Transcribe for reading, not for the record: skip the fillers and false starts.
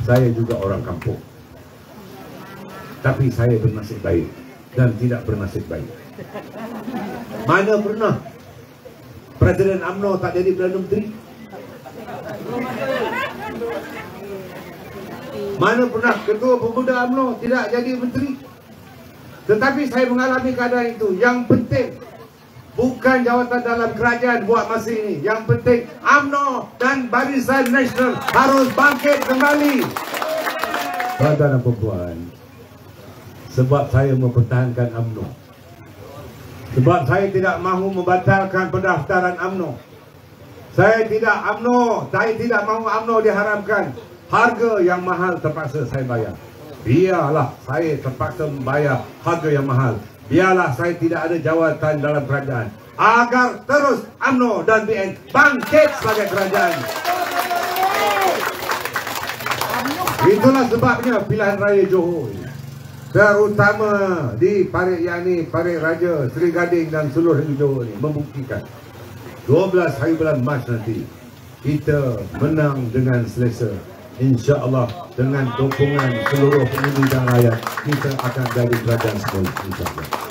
Saya juga orang kampung. Tapi saya bernasib baik dan tidak bernasib baik. Mana pernah Presiden UMNO tak jadi Perdana Menteri? Mana pernah Ketua Pemuda UMNO tidak jadi Menteri? Tetapi saya mengalami keadaan itu. Yang penting bukan jawatan dalam kerajaan buat masa ini. Yang penting UMNO dan Barisan Nasional harus bangkit kembali. Tuan-tuan dan puan, sebab saya mempertahankan UMNO, sebab saya tidak mahu membatalkan pendaftaran UMNO. Saya tidak mahu UMNO diharamkan. Harga yang mahal terpaksa saya bayar. Biarlah saya terpaksa membayar harga yang mahal. Biarlah saya tidak ada jawatan dalam kerajaan, agar terus UMNO dan BN bangkit sebagai kerajaan. Itulah sebabnya pilihan raya Johor, terutama di Parit Yani, Parit Raja, Seri Gading dan seluruh Johor ini membuktikan 12 hari bulan Mac nanti kita menang dengan selesa. InsyaAllah dengan dukungan seluruh pengundi dan rakyat, kita akan jadi kerajaan semula, insyaAllah.